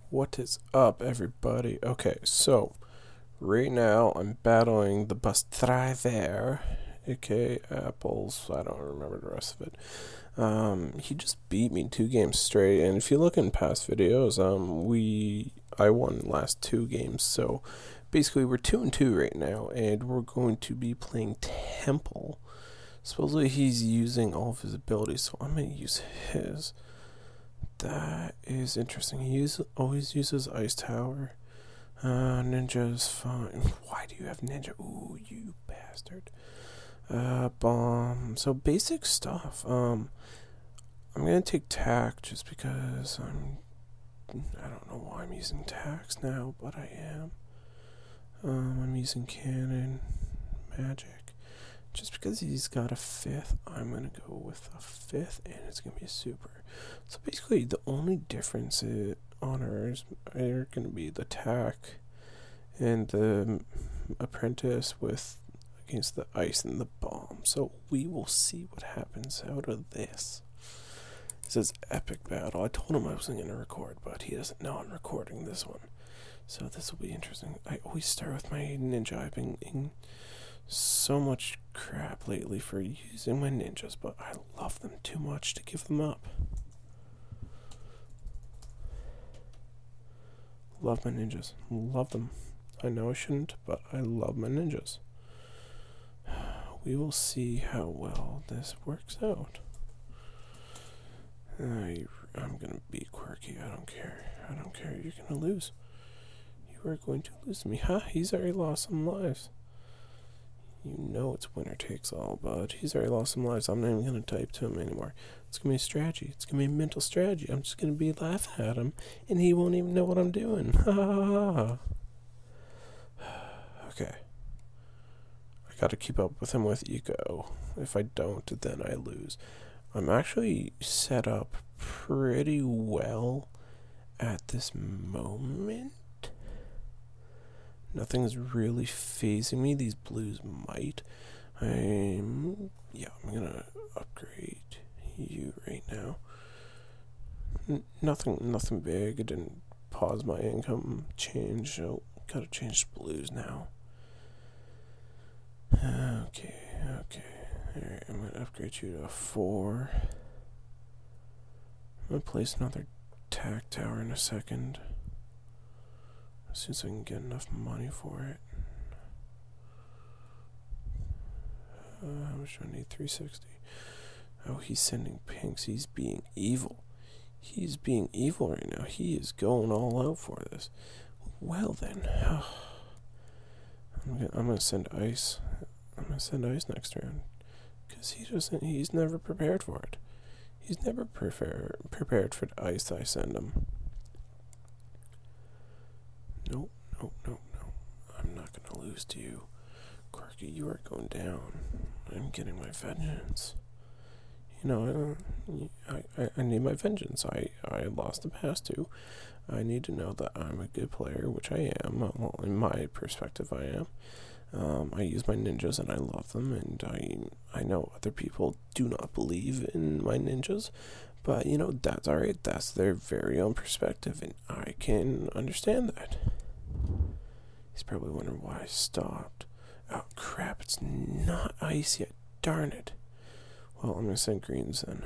What is up, everybody? Okay, so right now I'm battling the bus driver, aka Apples. I don't remember the rest of it. He just beat me 2 games straight, and if you look in past videos, I won the last 2 games. So basically, we're 2-2 right now, and we're going to be playing Temple. Supposedly he's using all of his abilities, so I'm gonna use his. That is interesting. He always uses Ice Tower. Ninja is fine. Why do you have Ninja? Ooh, you bastard. Bomb. So basic stuff. I'm gonna take Tack just because I don't know why I'm using Tax now, but I am. I'm using Cannon, Magic. Just because he's got a 5th, I'm going to go with a 5th, and it's going to be a super. So basically, the only difference on ours are going to be the Tack and the Apprentice against the Ice and the Bomb. So we will see what happens out of this. It says epic battle. I told him I wasn't going to record, but he doesn't know I'm recording this one. So this will be interesting. I always start with my ninja. I've been in so much crap lately for using my ninjas, but I love them too much to give them up. Love my ninjas. Love them. I know I shouldn't, but I love my ninjas. We will see how well this works out. I'm gonna be quirky. I don't care. I don't care. You're gonna lose. You are going to lose to me. Ha! He's already lost some lives. You know it's winner takes all, but he's already lost some lives. I'm not even going to type to him anymore. It's going to be a strategy. It's going to be a mental strategy. I'm just going to be laughing at him, and he won't even know what I'm doing. Ha ha ha. Okay. I got to keep up with him with ego. If I don't, then I lose. I'm actually set up pretty well at this moment. Nothing's really phasing me. These blues might. I'm gonna upgrade you right now. Nothing big. I didn't pause my income change. So gotta change blues now. Okay. Alright, I'm gonna upgrade you to a 4. I'm gonna place another Tack Tower in a second. As soon as I can get enough money for it. How much do I need? 360. Oh, he's sending pinks. He's being evil. He's being evil right now. He is going all out for this. Well then. I'm gonna send ice. I'm gonna send ice next round. Because he's never prepared for it. He's never prepared for the ice I send him. No. I'm not going to lose to you. Quirky, you are going down. I'm getting my vengeance. You know, I need my vengeance. I lost the past 2. I need to know that I'm a good player, which I am. Well, in my perspective, I am. I use my ninjas and I love them, and I know other people do not believe in my ninjas, but you know, that's alright. That's their very own perspective, and I can understand that. He's probably wondering why I stopped. Oh crap, it's not ice yet. Darn it. Well, I'm gonna send greens then.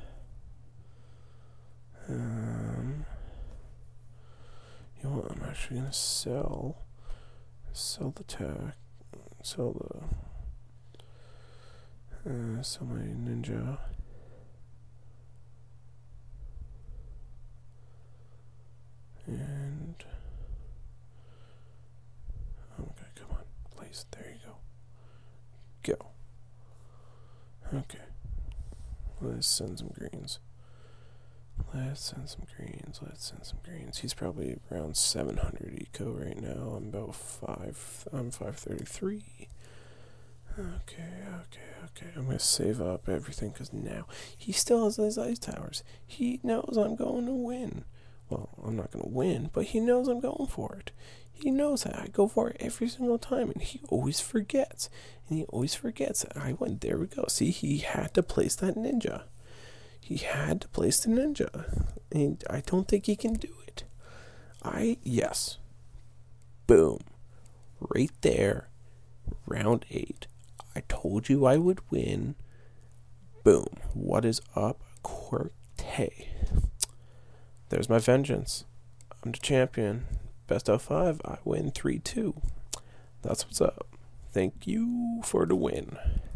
You know what, I'm actually gonna sell the Tack, sell my ninja. And okay, come on, place. There you go. Go. Okay. Let's send some greens. He's probably around 700 eco right now. I'm about 5. I'm 533. Okay. I'm gonna save up everything because now he still has those ice towers. He knows I'm going to win. Well, I'm not going to win, but he knows I'm going for it. He knows that I go for it every single time, and he always forgets. That I went. There we go. See, he had to place that ninja. He had to place the ninja. And I don't think he can do it. Yes. Boom. Right there. Round 8. I told you I would win. Boom. What is up, Qwerty? There's my vengeance. I'm the champion. Best of 5. I win 3-2. That's what's up. Thank you for the win.